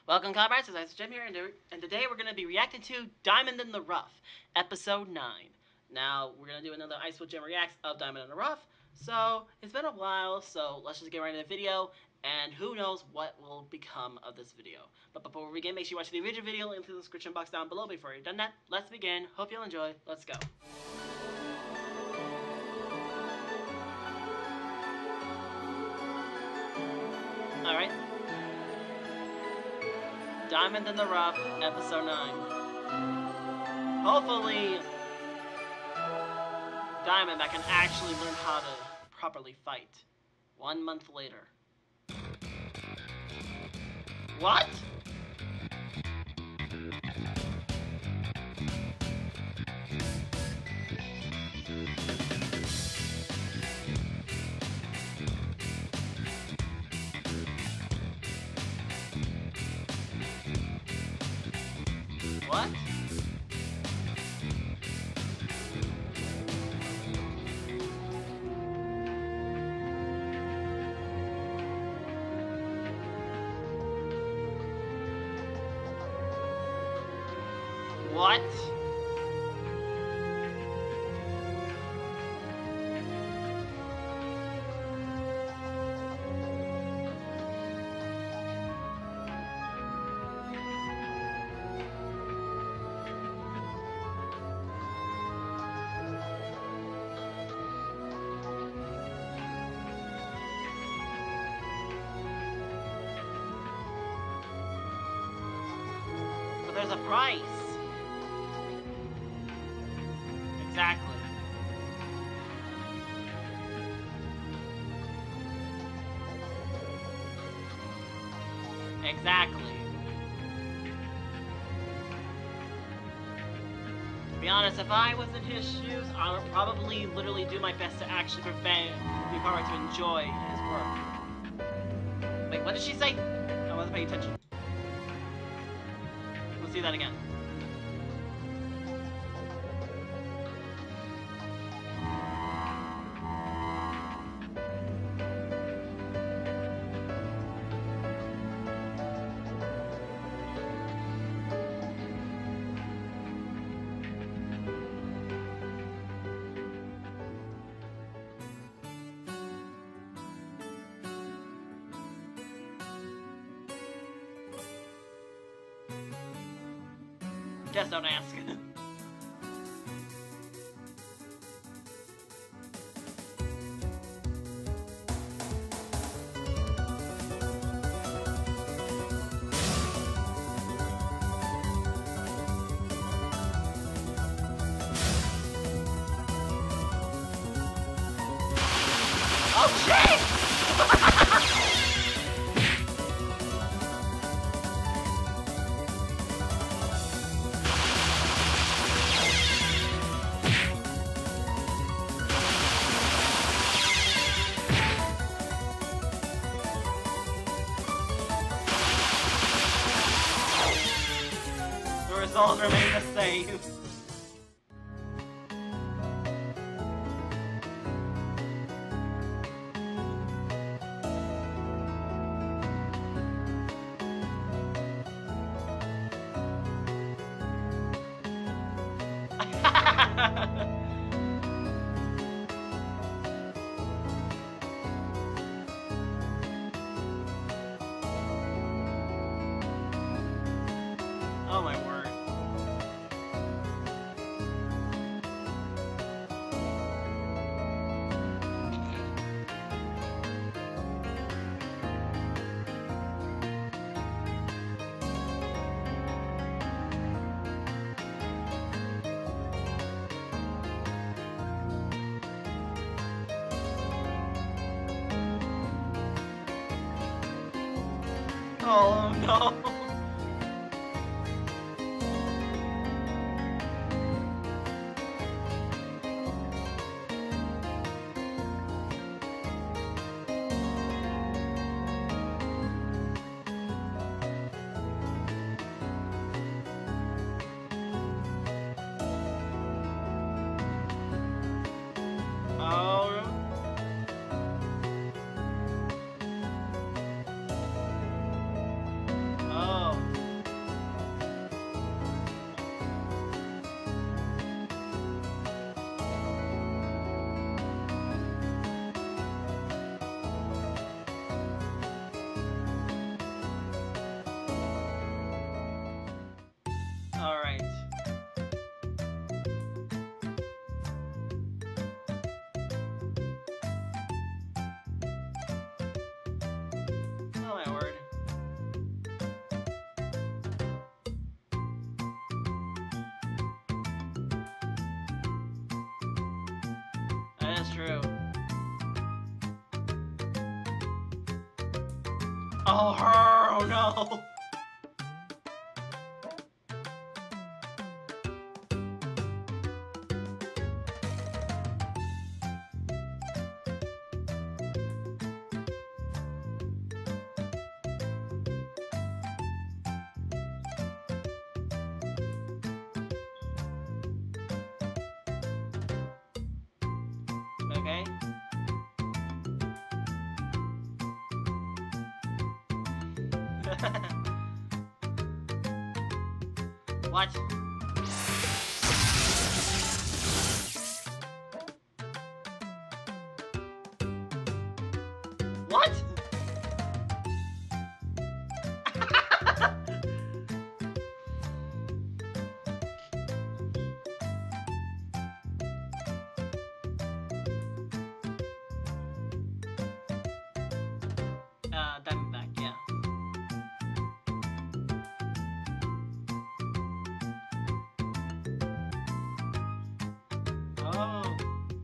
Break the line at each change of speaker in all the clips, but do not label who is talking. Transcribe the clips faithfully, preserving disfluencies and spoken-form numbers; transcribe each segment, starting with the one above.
Welcome, comrades. It's IceWolfGem here, and, and today we're going to be reacting to Diamond in the Rough, Episode nine. Now, we're going to do another IceWolfGem reacts of Diamond in the Rough, so it's been a while, so let's just get right into the video, and who knows what will become of this video. But before we begin, make sure you watch the original video in the description box down below. Before you've done that, let's begin. Hope you'll enjoy. Let's go. Alright. Diamond in the Rough, Episode nine. Hopefully, Diamond that can actually learn how to properly fight. One month later. What? What? What? But there's a price. Exactly. Exactly. To be honest, if I was in his shoes, I would probably literally do my best to actually prevent Yukara to enjoy his work. Wait, what did she say? I wasn't paying attention. Let's see that again. Just don't ask. Oh shit! The results remain the same. Oh my word. Oh no. Oh. Oh. That is true. Oh, her! Oh no! Okay. What? What? uh, Diamondback, yeah. Oh.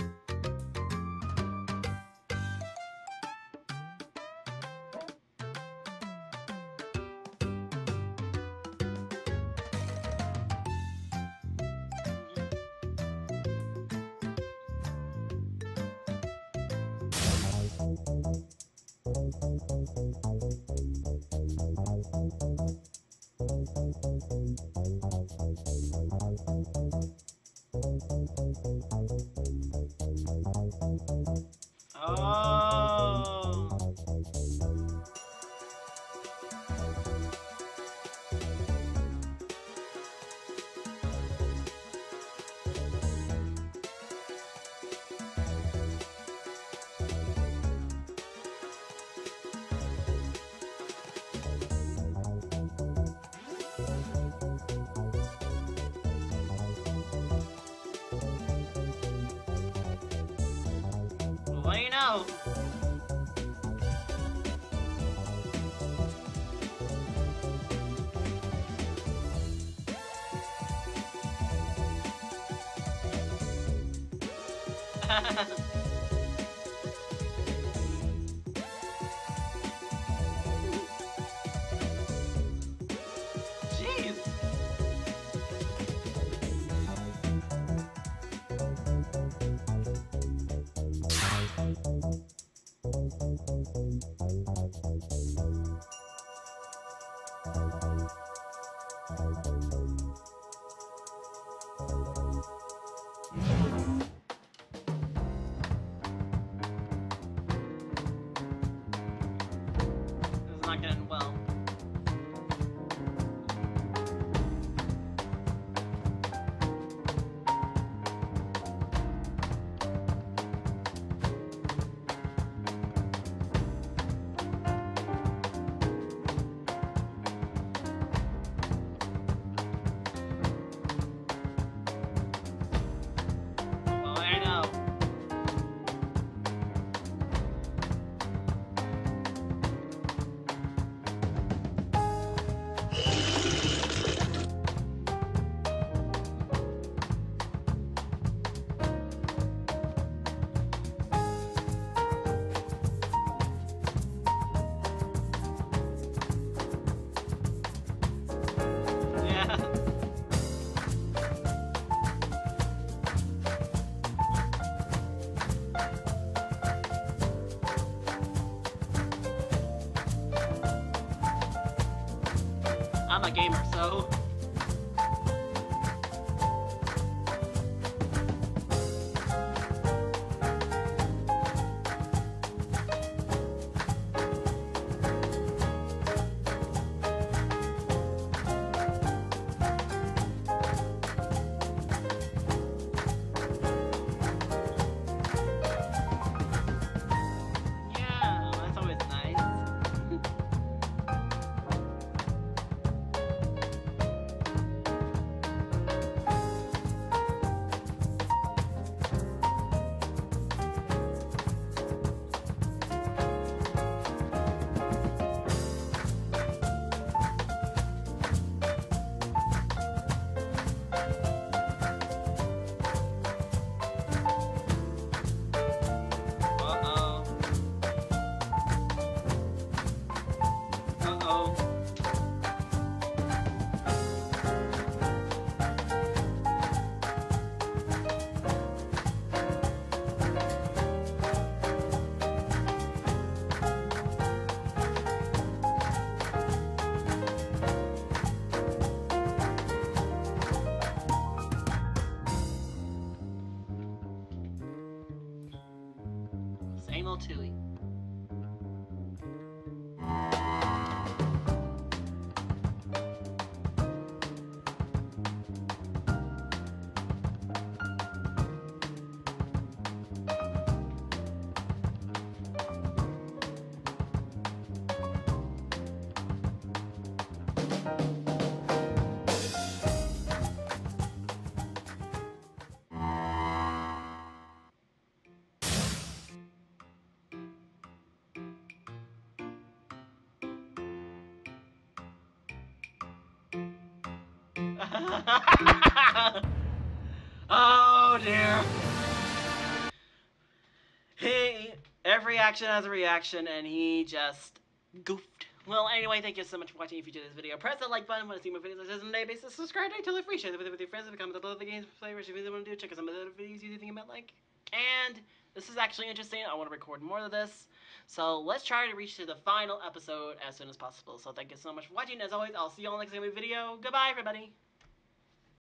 Oh. What do you know? Jeez. This is not getting well. Well, I know. Yeah. I'm a gamer, so. Yeah, that's always nice. Tui. Oh dear. He, every action has a reaction, and he just goofed. Well, anyway, thank you so much for watching. If you enjoyed this video, press that like button. Want to see more videos like this on a daily basis? Subscribe to totally free. Share the video with your friends. If you comment below the games flavors, if you want to do, check out some of the other videos you think about like. And this is actually interesting. I want to record more of this. So let's try to reach to the final episode as soon as possible. So thank you so much for watching. As always, I'll see you all next time video. Goodbye, everybody.